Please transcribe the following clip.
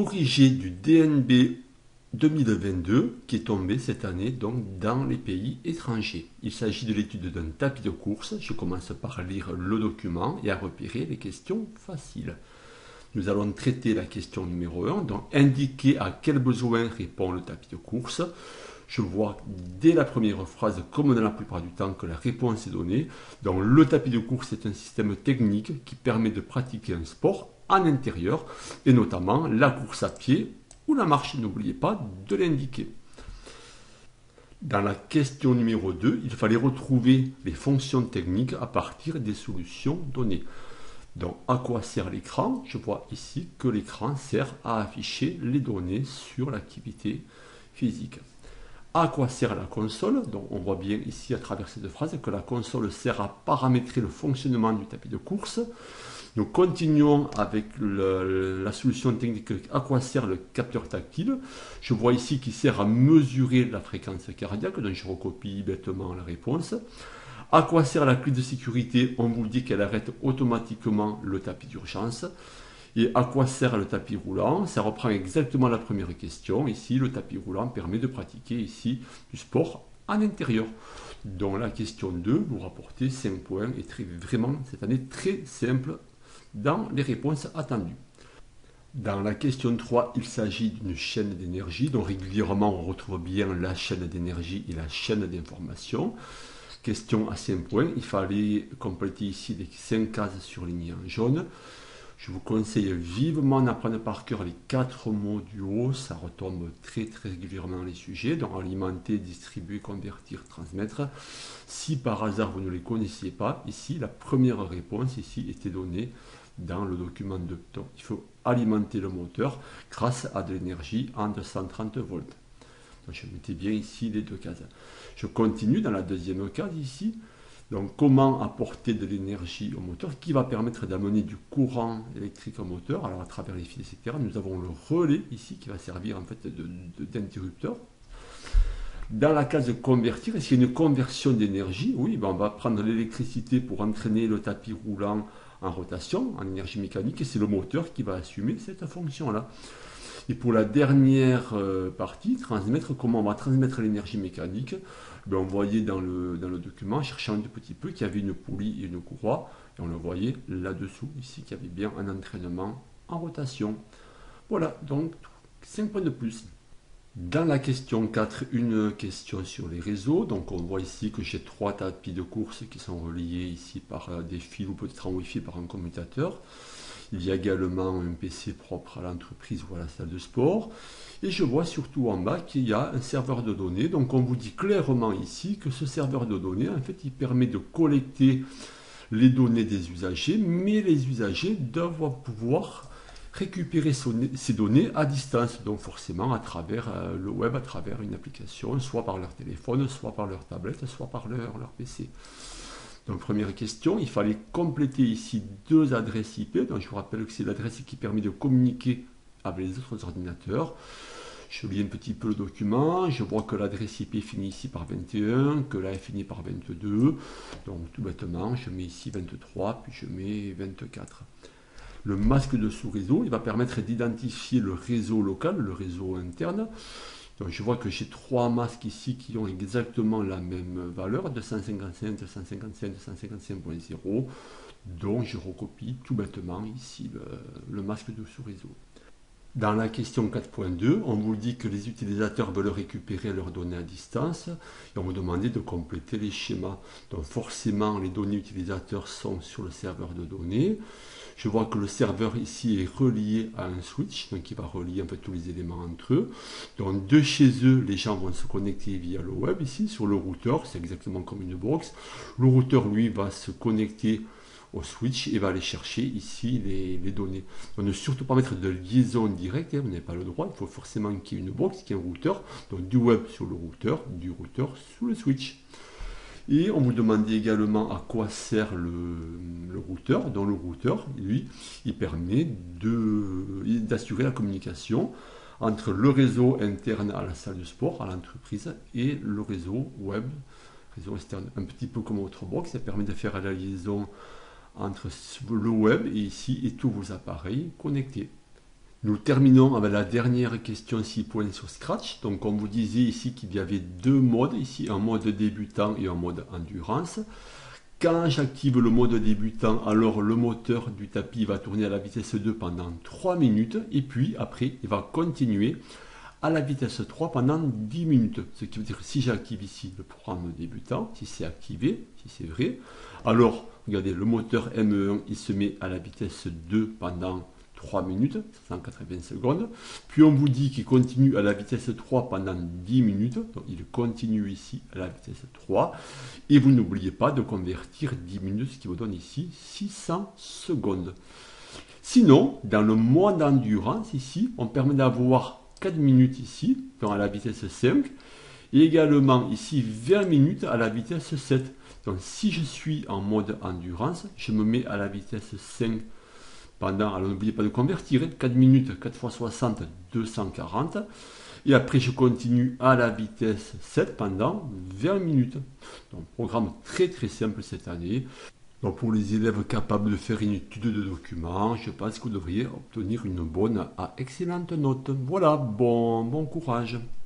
corrigé du DNB 2022 qui est tombé cette année donc dans les pays étrangers. Il s'agit de l'étude d'un tapis de course. Je commence par lire le document et à repérer les questions faciles. Nous allons traiter la question numéro 1, donc indiquer à quel besoin répond le tapis de course. Je vois dès la première phrase, comme dans la plupart du temps, que la réponse est donnée. Donc le tapis de course est un système technique qui permet de pratiquer un sport en intérieur, et notamment la course à pied ou la marche. N'oubliez pas de l'indiquer. Dans la question numéro 2, il fallait retrouver les fonctions techniques à partir des solutions données. Donc, à quoi sert l'écran? Je vois ici que l'écran sert à afficher les données sur l'activité physique. À quoi sert la console? Donc, on voit bien ici à travers cette phrase que la console sert à paramétrer le fonctionnement du tapis de course. Nous continuons avec la solution technique. À quoi sert le capteur tactile? Je vois ici qu'il sert à mesurer la fréquence cardiaque, donc je recopie bêtement la réponse. À quoi sert la clé de sécurité? On vous dit qu'elle arrête automatiquement le tapis d'urgence. Et à quoi sert le tapis roulant? Ça reprend exactement la première question. Ici, le tapis roulant permet de pratiquer ici du sport en intérieur. Donc la question 2, vous rapportez 5 points et vraiment cette année très simple dans les réponses attendues. Dans la question 3, il s'agit d'une chaîne d'énergie. Donc régulièrement, on retrouve bien la chaîne d'énergie et la chaîne d'information. Question à 5 points. Il fallait compléter ici les 5 cases surlignées en jaune. Je vous conseille vivement d'apprendre par cœur les 4 mots du haut. Ça retombe très régulièrement les sujets. Donc alimenter, distribuer, convertir, transmettre. Si par hasard vous ne les connaissiez pas, ici la première réponse ici était donnée dans le document 2. Donc il faut alimenter le moteur grâce à de l'énergie en 230 volts. Donc je mettais bien ici les 2 cases. Je continue dans la deuxième case ici. Donc comment apporter de l'énergie au moteur qui va permettre d'amener du courant électrique au moteur. Alors à travers les fils, etc. Nous avons le relais ici qui va servir en fait d'interrupteur. Dans la case convertir, est-ce qu'il y a une conversion d'énergie? Oui, ben on va prendre l'électricité pour entraîner le tapis roulant en rotation, en énergie mécanique, et c'est le moteur qui va assumer cette fonction-là. Et pour la dernière partie, transmettre, comment on va transmettre l'énergie mécanique? Ben, on voyait dans le document, cherchant un petit peu, qu'il y avait une poulie et une courroie, et on le voyait là-dessous, ici, qu'il y avait bien un entraînement en rotation. Voilà, donc 5 points de plus. Dans la question 4, une question sur les réseaux. Donc on voit ici que j'ai 3 tapis de course qui sont reliés ici par des fils ou peut-être en Wi-Fi par un commutateur. Il y a également un PC propre à l'entreprise ou à la salle de sport. Et je vois surtout en bas qu'il y a un serveur de données. Donc on vous dit clairement ici que ce serveur de données, en fait, il permet de collecter les données des usagers, mais les usagers doivent pouvoir récupérer ces données à distance, donc forcément à travers le web, à travers une application, soit par leur téléphone, soit par leur tablette, soit par leur PC. Donc première question, il fallait compléter ici 2 adresses IP. Donc je vous rappelle que c'est l'adresse qui permet de communiquer avec les autres ordinateurs. Je lis un petit peu le document, je vois que l'adresse IP finit ici par 21, que là elle finit par 22. Donc tout bêtement, je mets ici 23, puis je mets 24. Le masque de sous-réseau, il va permettre d'identifier le réseau local, le réseau interne. Donc je vois que j'ai 3 masques ici qui ont exactement la même valeur, 255, 255, 255.0. Donc je recopie tout bêtement ici le masque de sous-réseau. Dans la question 4.2, on vous dit que les utilisateurs veulent récupérer leurs données à distance et on vous demande de compléter les schémas. Donc forcément, les données utilisateurs sont sur le serveur de données. Je vois que le serveur ici est relié à un switch, donc il va relier en fait tous les éléments entre eux. Donc de chez eux, les gens vont se connecter via le web ici sur le routeur, c'est exactement comme une box. Le routeur, lui, va se connecter au switch et va aller chercher ici les données. Donc ne surtout pas mettre de liaison directe, vous n'avez pas le droit, il faut forcément qu'il y ait une box, qu'il y ait un routeur, donc du web sur le routeur, du routeur sous le switch. Et on vous demandait également à quoi sert le routeur. Donc le routeur, lui, il permet d'assurer la communication entre le réseau interne à la salle de sport, à l'entreprise, et le réseau web, réseau externe. Un petit peu comme votre box, ça permet de faire la liaison entre le web et ici et tous vos appareils connectés. Nous terminons avec la dernière question 6 points sur Scratch. Donc on vous disait ici qu'il y avait deux modes, ici un mode débutant et un mode endurance. Quand j'active le mode débutant, alors le moteur du tapis va tourner à la vitesse 2 pendant 3 minutes et puis après il va continuer à la vitesse 3 pendant 10 minutes. Ce qui veut dire que si j'active ici le programme débutant, si c'est activé, si c'est vrai, alors regardez, le moteur ME1 il se met à la vitesse 2 pendant 3 minutes, 180 secondes. Puis on vous dit qu'il continue à la vitesse 3 pendant 10 minutes. Donc il continue ici à la vitesse 3. Et vous n'oubliez pas de convertir 10 minutes, ce qui vous donne ici 600 secondes. Sinon, dans le mode d'endurance, ici, on permet d'avoir 4 minutes ici, donc à la vitesse 5. Et également ici 20 minutes à la vitesse 7. Donc si je suis en mode endurance, je me mets à la vitesse 5 pendant, alors n'oubliez pas de convertir, 4 minutes, 4 x 60, 240. Et après, je continue à la vitesse 7 pendant 20 minutes. Donc, programme très très simple cette année. Donc, pour les élèves capables de faire une étude de documents, je pense que vous devriez obtenir une bonne à excellente note. Voilà, bon courage.